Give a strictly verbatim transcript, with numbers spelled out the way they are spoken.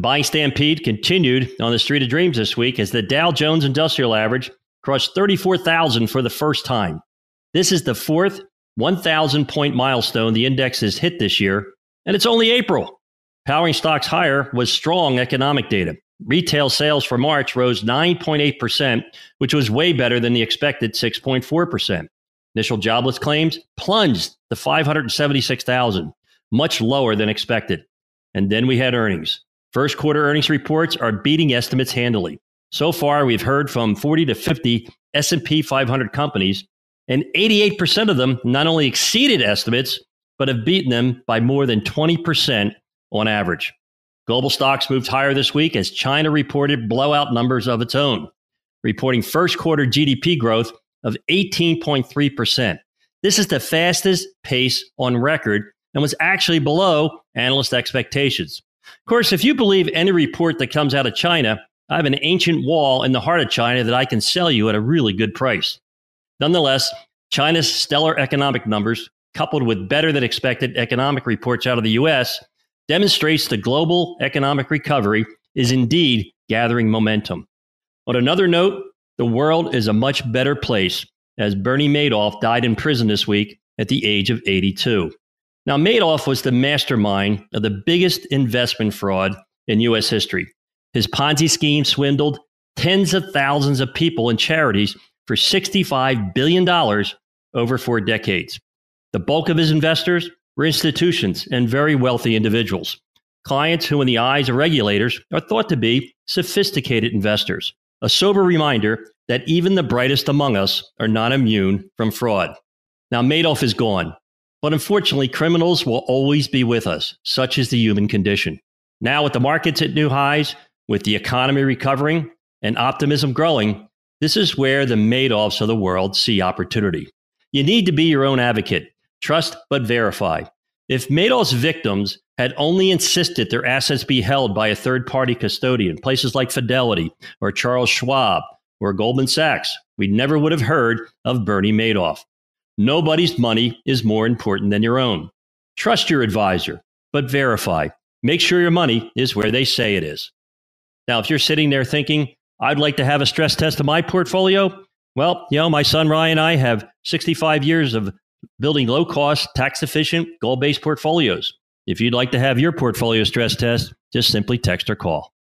buying stampede continued on the Street of Dreams this week as the Dow Jones Industrial Average crossed thirty-four thousand for the first time. This is the fourth one thousand point milestone the index has hit this year, and it's only April. Powering stocks higher was strong economic data. Retail sales for March rose nine point eight percent, which was way better than the expected six point four percent. Initial jobless claims plunged to five hundred seventy-six thousand, much lower than expected. And then we had earnings. First quarter earnings reports are beating estimates handily. So far, we've heard from forty to fifty S and P five hundred companies, and eighty-eight percent of them not only exceeded estimates, but have beaten them by more than twenty percent on average. Global stocks moved higher this week as China reported blowout numbers of its own, reporting first quarter G D P growth of eighteen point three percent. This is the fastest pace on record and was actually below analyst expectations. Of course, if you believe any report that comes out of China, I have an ancient wall in the heart of China that I can sell you at a really good price. Nonetheless, China's stellar economic numbers, coupled with better than expected economic reports out of the U S, demonstrates the global economic recovery is indeed gathering momentum. On another note, the world is a much better place as Bernie Madoff died in prison this week at the age of eighty-two. Now, Madoff was the mastermind of the biggest investment fraud in U S history. His Ponzi scheme swindled tens of thousands of people and charities for sixty-five billion dollars over four decades. The bulk of his investors were institutions and very wealthy individuals, clients who, in the eyes of regulators, are thought to be sophisticated investors. A sober reminder that even the brightest among us are not immune from fraud. Now, Madoff is gone. But unfortunately, criminals will always be with us. Such is the human condition. Now, with the markets at new highs, with the economy recovering and optimism growing, this is where the Madoffs of the world see opportunity. You need to be your own advocate. Trust but verify. If Madoff's victims had only insisted their assets be held by a third-party custodian, places like Fidelity or Charles Schwab or Goldman Sachs, we never would have heard of Bernie Madoff. Nobody's money is more important than your own. Trust your advisor, but verify. Make sure your money is where they say it is. Now, if you're sitting there thinking, I'd like to have a stress test of my portfolio, well, you know, my son Ryan and I have sixty-five years of building low-cost, tax-efficient, goal-based portfolios. If you'd like to have your portfolio stress test, just simply text or call.